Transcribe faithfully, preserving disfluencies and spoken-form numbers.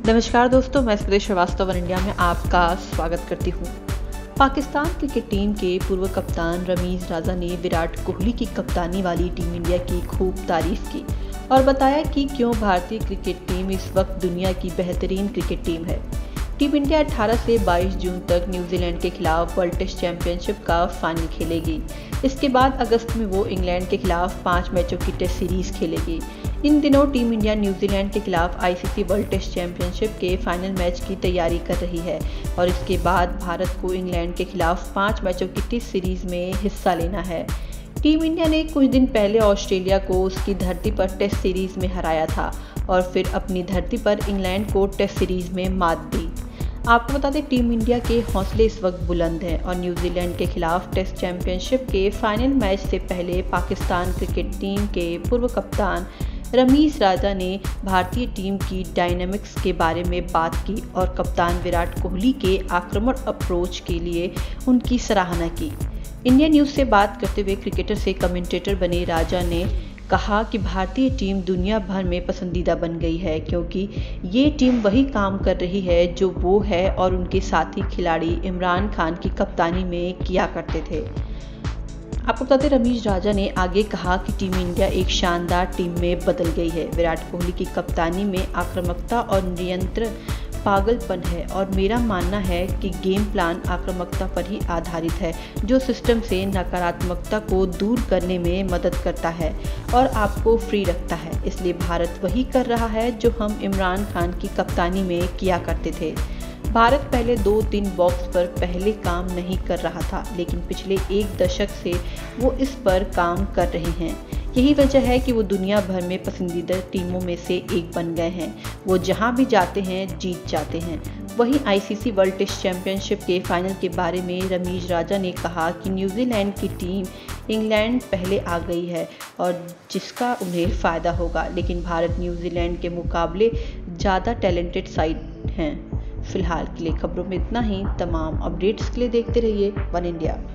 नमस्कार दोस्तों, मैं सुदेश श्रीवास्तव वन इंडिया में आपका स्वागत करती हूँ। पाकिस्तान क्रिकेट टीम के पूर्व कप्तान रमीज राजा ने विराट कोहली की कप्तानी वाली टीम इंडिया की खूब तारीफ की और बताया कि क्यों भारतीय क्रिकेट टीम इस वक्त दुनिया की बेहतरीन क्रिकेट टीम है। टीम इंडिया अठारह से बाईस जून तक न्यूजीलैंड के खिलाफ वर्ल्ड टेस्ट चैंपियनशिप का फाइनल खेलेगी। इसके बाद अगस्त में वो इंग्लैंड के खिलाफ पाँच मैचों की टेस्ट सीरीज खेलेगी। इन दिनों टीम इंडिया न्यूजीलैंड के खिलाफ आईसीसी वर्ल्ड टेस्ट चैंपियनशिप के फाइनल मैच की तैयारी कर रही है और इसके बाद भारत को इंग्लैंड के खिलाफ पाँच मैचों की टेस्ट सीरीज में हिस्सा लेना है। टीम इंडिया ने कुछ दिन पहले ऑस्ट्रेलिया को उसकी धरती पर टेस्ट सीरीज में हराया था और फिर अपनी धरती पर इंग्लैंड को टेस्ट सीरीज में मात दी। आपको बता दें, टीम इंडिया के हौसले इस वक्त बुलंद हैं और न्यूजीलैंड के खिलाफ टेस्ट चैंपियनशिप के फाइनल मैच से पहले पाकिस्तान क्रिकेट टीम के पूर्व कप्तान रमीज राजा ने भारतीय टीम की डायनामिक्स के बारे में बात की और कप्तान विराट कोहली के आक्रामक अप्रोच के लिए उनकी सराहना की। इंडिया न्यूज़ से बात करते हुए क्रिकेटर से कमेंटेटर बने राजा ने कहा कि भारतीय टीम दुनिया भर में पसंदीदा बन गई है क्योंकि ये टीम वही काम कर रही है जो वो है और उनके साथी खिलाड़ी इमरान खान की कप्तानी में किया करते थे। आपको बता दें, रमीज राजा ने आगे कहा कि टीम इंडिया एक शानदार टीम में बदल गई है। विराट कोहली की कप्तानी में आक्रामकता और नियंत्रण पागलपन है और मेरा मानना है कि गेम प्लान आक्रामकता पर ही आधारित है जो सिस्टम से नकारात्मकता को दूर करने में मदद करता है और आपको फ्री रखता है। इसलिए भारत वही कर रहा है जो हम इमरान खान की कप्तानी में किया करते थे। भारत पहले दो तीन बॉक्स पर पहले काम नहीं कर रहा था, लेकिन पिछले एक दशक से वो इस पर काम कर रहे हैं। यही वजह है कि वो दुनिया भर में पसंदीदा टीमों में से एक बन गए हैं। वो जहां भी जाते हैं जीत जाते हैं। वहीं आईसीसी वर्ल्ड टेस्ट चैंपियनशिप के फाइनल के बारे में रमीज राजा ने कहा कि न्यूजीलैंड की टीम इंग्लैंड पहले आ गई है और जिसका उन्हें फ़ायदा होगा, लेकिन भारत न्यूजीलैंड के मुकाबले ज़्यादा टैलेंटेड साइड हैं। फिलहाल के लिए खबरों में इतना ही। तमाम अपडेट्स के लिए देखते रहिए वन इंडिया।